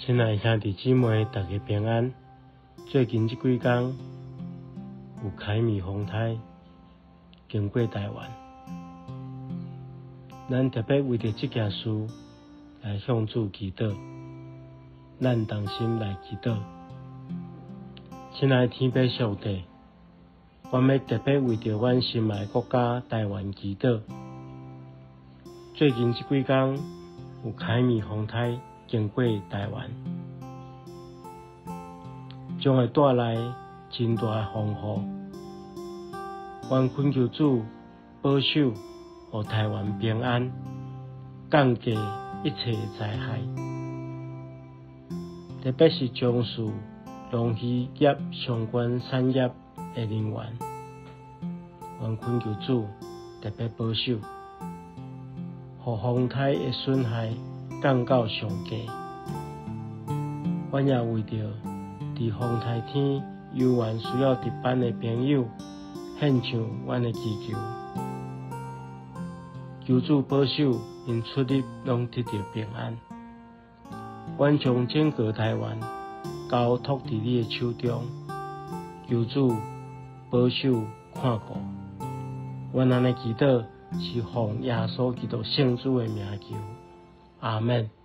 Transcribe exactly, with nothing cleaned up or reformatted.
亲爱兄弟姊妹，大家平安。最近这几天有凯米风台经过台湾，咱特别为着这件事来向主祈祷，咱同心来祈祷。亲爱天父上帝，我要特别为着阮心爱国家台湾祈祷。最近这几天有凯米风台经过台湾，将会带来真大的风雨。愿恳求主保守，予台湾平安，降低一切灾害，特别是从事农渔业相关产业的人员。愿恳求主特别保守，予风台的损害降到上低。阮也为着伫风台天游玩需要值班的朋友，献上阮的祈求，求主保守因出入拢得到平安。阮将整个台湾交托伫你的手中，求主保守看顾。阮安尼祈祷是奉耶稣基督圣主的名求，阿们。